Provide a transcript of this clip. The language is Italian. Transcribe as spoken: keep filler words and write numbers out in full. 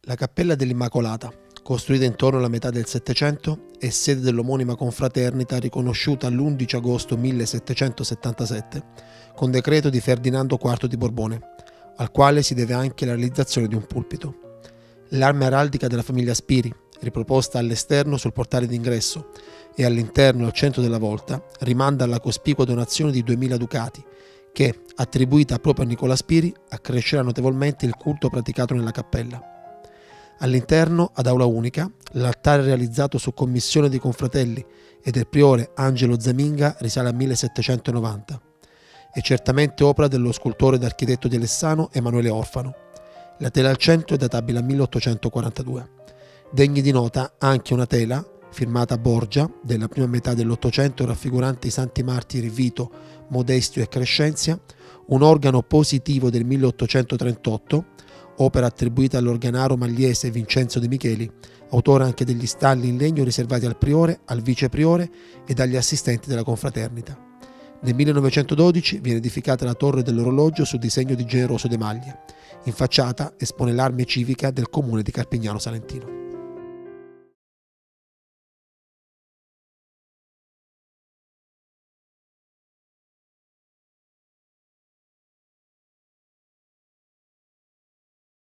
La Cappella dell'Immacolata, costruita intorno alla metà del Settecento, è sede dell'omonima confraternita riconosciuta l'undici agosto millesettecentosettantasette con decreto di Ferdinando quarto di Borbone, al quale si deve anche la realizzazione di un pulpito. L'arma araldica della famiglia Spiri, riproposta all'esterno sul portale d'ingresso e all'interno al centro della volta, rimanda alla cospicua donazione di duemila ducati che, attribuita proprio a Nicola Spiri, accrescerà notevolmente il culto praticato nella cappella. All'interno, ad aula unica, l'altare realizzato su commissione dei confratelli e del priore Angelo Zaminga risale al millesettecentonovanta. È certamente opera dello scultore ed architetto di Alessano Emanuele Orfano. La tela al centro è databile al milleottocentoquarantadue. Degni di nota anche una tela, firmata Borgia, della prima metà dell'Ottocento raffigurante i santi martiri Vito, Modestio e Crescenzia, un organo positivo del milleottocentotrentotto, opera attribuita all'organaro magliese Vincenzo De Micheli, autore anche degli stalli in legno riservati al priore, al vicepriore ed agli assistenti della confraternita. Nel millenovecentododici viene edificata la torre dell'orologio su disegno di Generoso De Maglia. In facciata espone l'arme civica del comune di Carpignano Salentino.